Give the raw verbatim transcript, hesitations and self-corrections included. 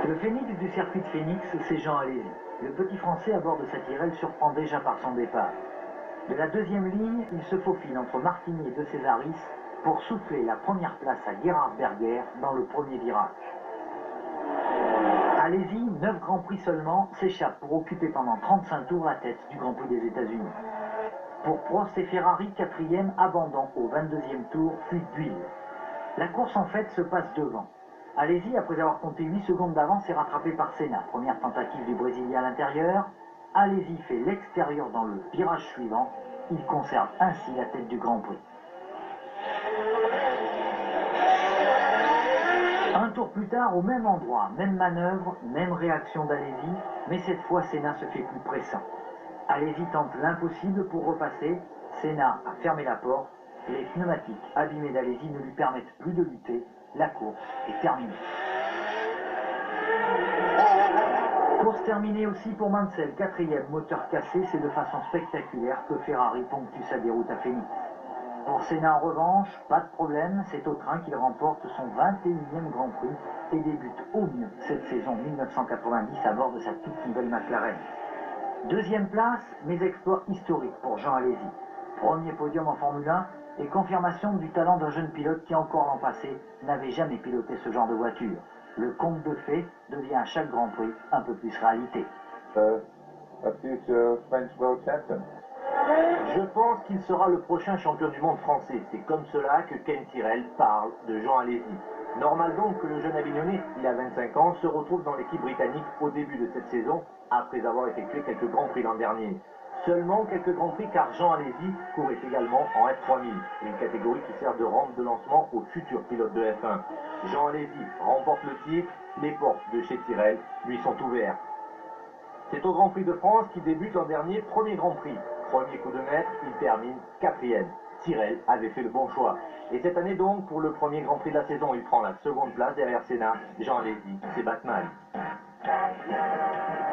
Le phénix du circuit de Phoenix, c'est Jean Alesi. Le petit Français à bord de sa Tyrrell surprend déjà par son départ. De la deuxième ligne, il se faufile entre Martigny et De Cesaris pour souffler la première place à Gerhard Berger dans le premier virage. Alesi, neuf Grands Prix seulement, s'échappe pour occuper pendant trente-cinq tours la tête du Grand Prix des États-Unis. Pour Prost et Ferrari, quatrième, abandon au vingt-deuxième tour, fuite d'huile. La course en fait se passe devant. Alesi, après avoir compté huit secondes d'avance, est rattrapé par Senna. Première tentative du Brésilien à l'intérieur. Alesi fait l'extérieur dans le virage suivant. Il conserve ainsi la tête du Grand Prix. Un tour plus tard, au même endroit, même manœuvre, même réaction d'Alesi, mais cette fois Senna se fait plus pressant. Alesi tente l'impossible pour repasser. Senna a fermé la porte. Les pneumatiques abîmés d'Alesi ne lui permettent plus de lutter. La course est terminée. Course terminée aussi pour Mansell, quatrième, moteur cassé. C'est de façon spectaculaire que Ferrari ponctue sa déroute à Phoenix. Pour Senna en revanche, pas de problème, c'est au train qu'il remporte son vingt et unième Grand Prix et débute au mieux cette saison mille neuf cent quatre-vingt-dix à bord de sa toute nouvelle McLaren. Deuxième place, mais exploit historique pour Jean Alesi. Premier podium en Formule un et confirmation du talent d'un jeune pilote qui encore l'an passé n'avait jamais piloté ce genre de voiture. Le conte de fées devient à chaque Grand Prix un peu plus réalité. Uh, a future French world champion. Je pense qu'il sera le prochain champion du monde français. C'est comme cela que Ken Tyrrell parle de Jean Alesi. Normal donc que le jeune Avignonnais, il a vingt-cinq ans, se retrouve dans l'équipe britannique au début de cette saison, après avoir effectué quelques Grands Prix l'an dernier. Seulement quelques Grands Prix car Jean Alesi courait également en F trois mille, une catégorie qui sert de rampe de lancement aux futurs pilotes de F un. Jean Alesi remporte le titre, les portes de chez Tyrrell lui sont ouvertes. C'est au Grand Prix de France qui débute l'an dernier, premier Grand Prix. Premier coup de maître, il termine quatrième. Tyrrell avait fait le bon choix. Et cette année donc, pour le premier Grand Prix de la saison, il prend la seconde place derrière Senna. Jean Alesi, c'est Batman.